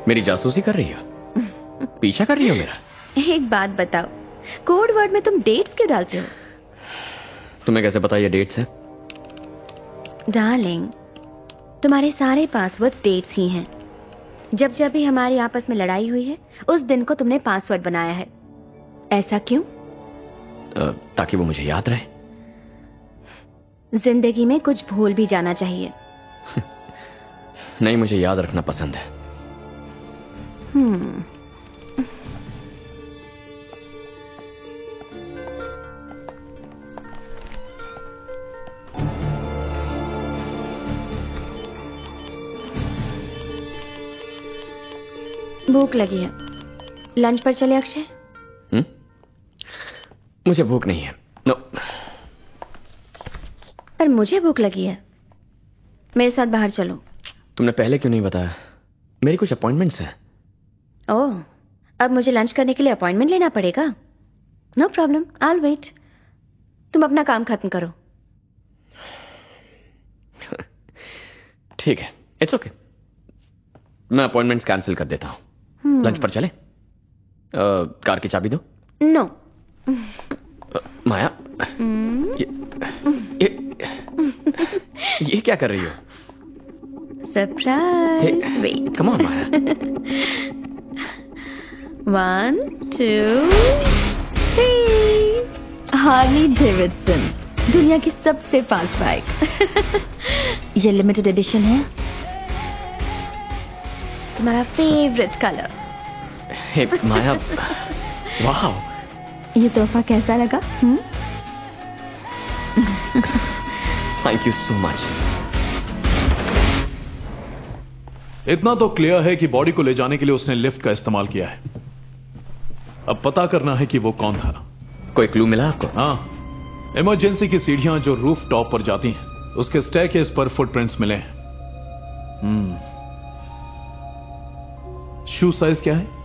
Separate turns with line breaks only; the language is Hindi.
मेरी जासूसी कर रही हो? पीछा कर रही हो मेरा?
एक बात बताओ, कोड वर्ड में तुम डेट्स क्यों डालते हो?
तुम्हें कैसे पता ये डेट्स है?
डार्लिंग, तुम्हारे सारे पासवर्ड्स डेट्स ही हैं। जब जब भी हमारी आपस में लड़ाई हुई है, उस दिन को तुमने पासवर्ड बनाया है। ऐसा क्यों?
ताकि वो मुझे याद रहे।
जिंदगी में कुछ भूल भी जाना चाहिए।
नहीं, मुझे याद रखना पसंद है।
भूख लगी है, लंच पर चले अक्षय?
मुझे भूख नहीं है। नो।
पर मुझे भूख लगी है, मेरे साथ बाहर चलो।
तुमने पहले क्यों नहीं बताया? मेरी कुछ अपॉइंटमेंट्स हैं।
ओह, अब मुझे लंच करने के लिए अपॉइंटमेंट लेना पड़ेगा? No problem, I will wait. तुम अपना काम खत्म करो।
ठीक है, इट्स ओके। मैं अपॉइंटमेंट्स कैंसिल कर देता हूं। लंच पर चले? कार की चाबी दो।
नो।
माया, ये क्या कर रही हो?
Surprise. Wait,
come on Maya.
1 2 3। Harley Davidson, दुनिया की सबसे फास्ट बाइक। ये लिमिटेड एडिशन है, तुम्हारा फेवरेट कलर।
हे माया, वाह,
ये तोहफा कैसा लगा?
Thank you so much.
इतना तो क्लियर है कि बॉडी को ले जाने के लिए उसने लिफ्ट का इस्तेमाल किया है। अब पता करना है कि वो कौन था।
कोई क्लू मिला आपको?
हाँ, इमरजेंसी की सीढ़ियां जो रूफ टॉप पर जाती हैं, उसके स्टेयरकेस पर फुटप्रिंट्स मिले हैं। शू साइज क्या है?